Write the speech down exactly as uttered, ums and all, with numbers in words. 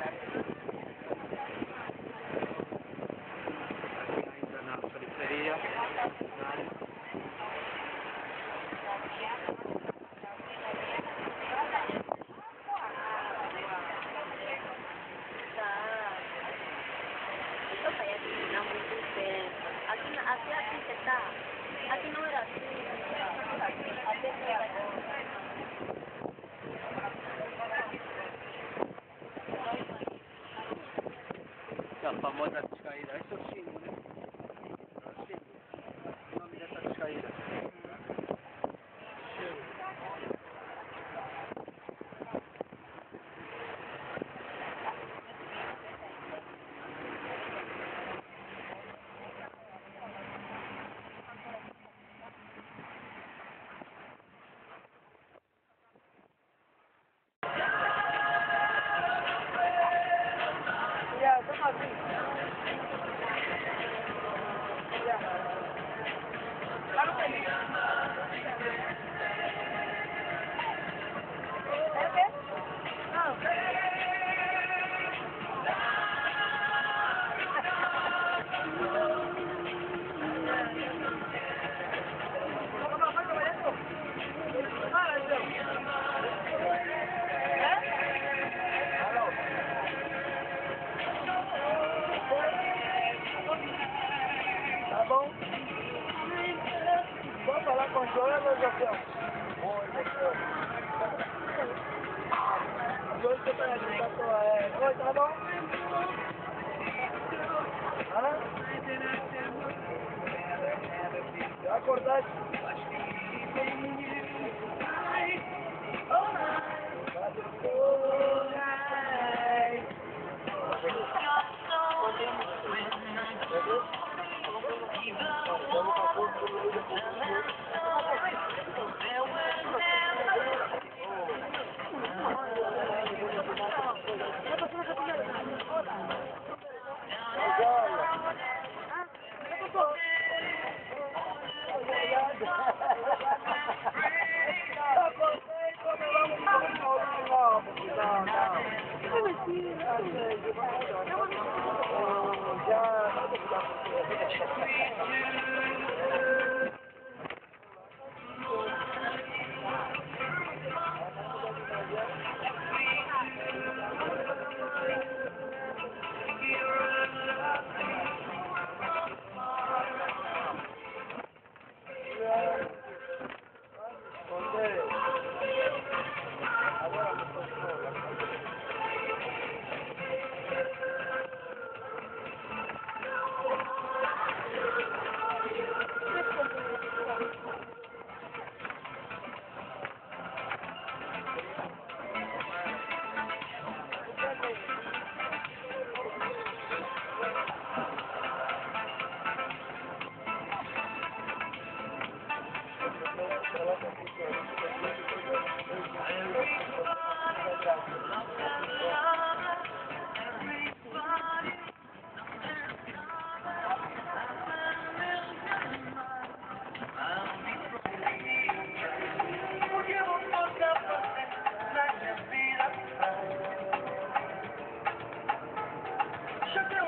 Ainda na periferia. Aquí, aquí, aquí se está. Aquí no era así. Aquí era A famosa descaída. Esse é o símbolo, né? É o símbolo. O nome dessa descaída. Yeah, come on, please. Yeah. Okay? Tá bom? Vamos falar com o Joel ou José? Oi, José. Joel, você tá aqui, tá só, é... Oi, tá bom? Hã? Já acordaste? Sugar